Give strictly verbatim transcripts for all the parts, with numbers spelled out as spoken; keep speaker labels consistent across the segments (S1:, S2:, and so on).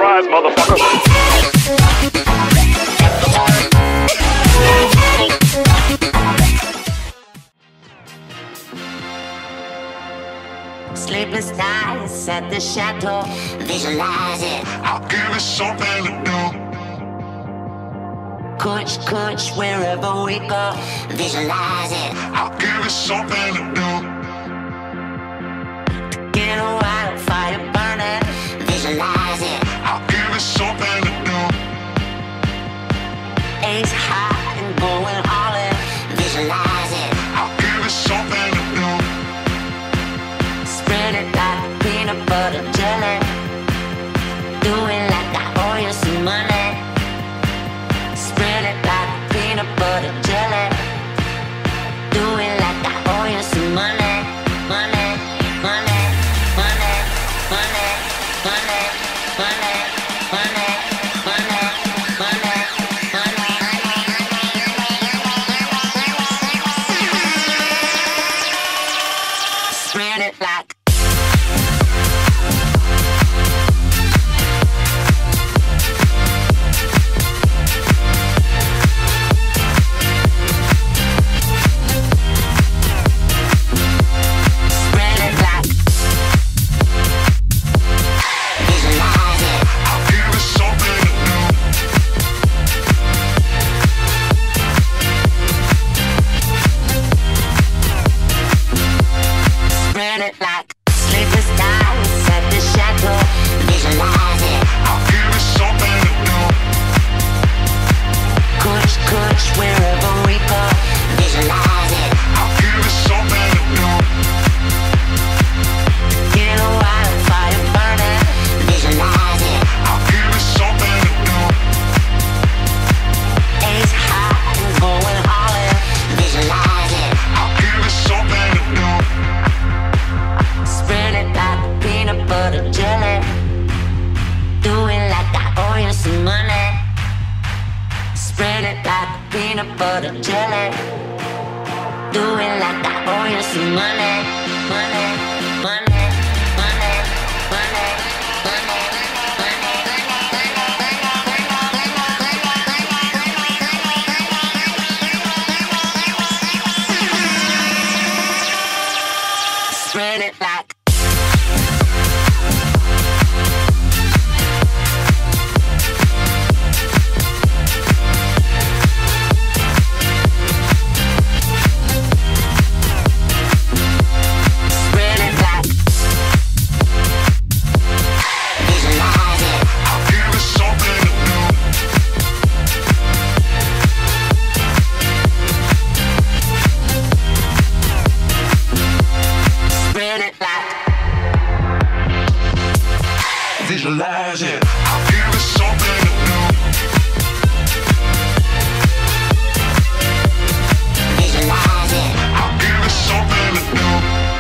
S1: surprise, motherfucker.
S2: Sleepless nights at the chateau, visualize it.
S3: I'll give it something to do.
S2: Coach, coach, wherever we go, visualize it.
S3: I'll give it something to do.
S2: Get a wildfire burning, visualize it.
S3: I'll give it something to do.
S2: Ace high and going all in, visualize it.
S3: I'll give it something to do.
S2: Spread it like peanut butter jelly. Do it like I owe you some money. Spread it like peanut butter jelly. Do it like I owe you some money. Money, money, money, money, money, money, money, money, money, money. Spread it like peanut butter jelly. Do it like I owe you some money, money, money, money, money, money, money. Spread it like
S3: visualize it. I'll give it something to do.
S2: visualize it.
S3: I'll give it something to do.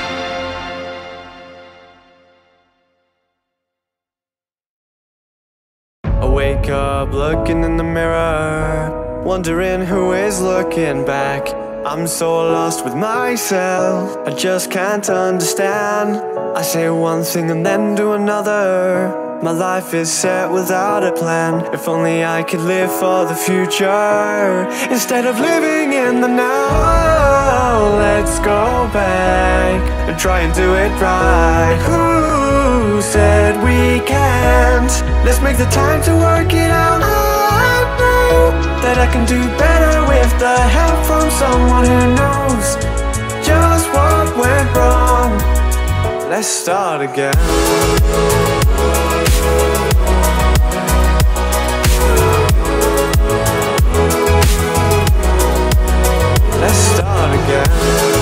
S4: I wake up looking in the mirror, wondering who is looking back. I'm so lost with myself, I just can't understand. I say one thing and then do another. My life is set without a plan. If only I could live for the future instead of living in the now. Let's go back and try and do it right. Who said we can't? Let's make the time to work it out. I know that I can do better with the help from someone who knows just what went wrong. Let's start again. Let's start again.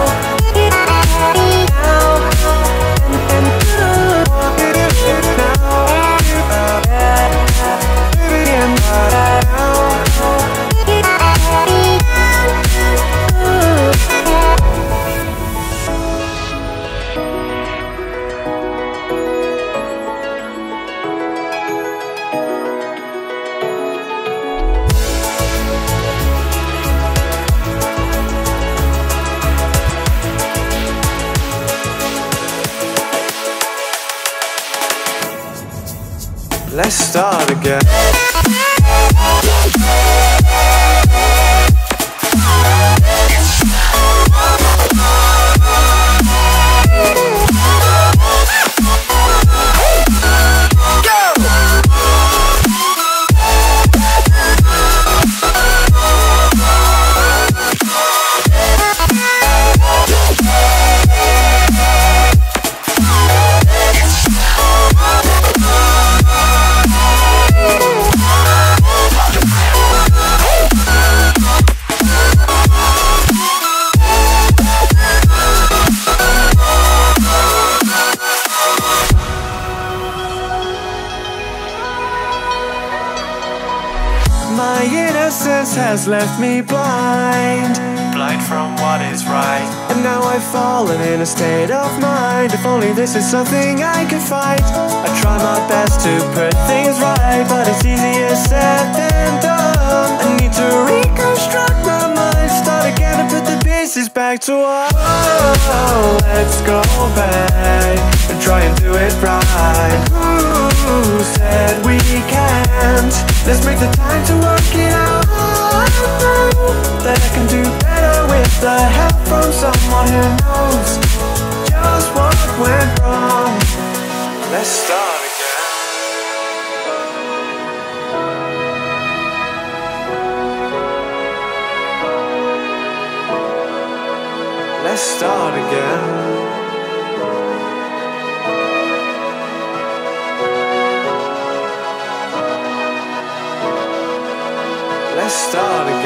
S4: Now Let's start again. My innocence has left me blind, blind from what is right. And now I've fallen in a state of mind. If only this is something I could fight. I try my best to put things right, but it's easier said than done. I need to reconstruct my mind, start again and put the pieces back to one. Oh, let's go back and try and do it right. Who said we can't? Let's make the time to work it out. That I can do better with the help from someone who knows just what went wrong. Let's start again. Let's start again. Let's start again.